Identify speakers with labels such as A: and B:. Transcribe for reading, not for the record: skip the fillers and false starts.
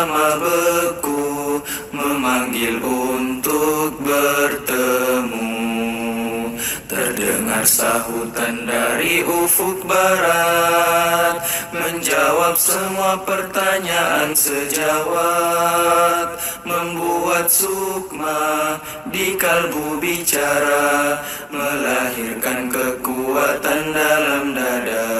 A: lama beku memanggil untuk bertemu. Terdengar sahutan dari ufuk barat, menjawab semua pertanyaan sejawat, membuat sukma di kalbu bicara, melahirkan kekuatan dalam dada.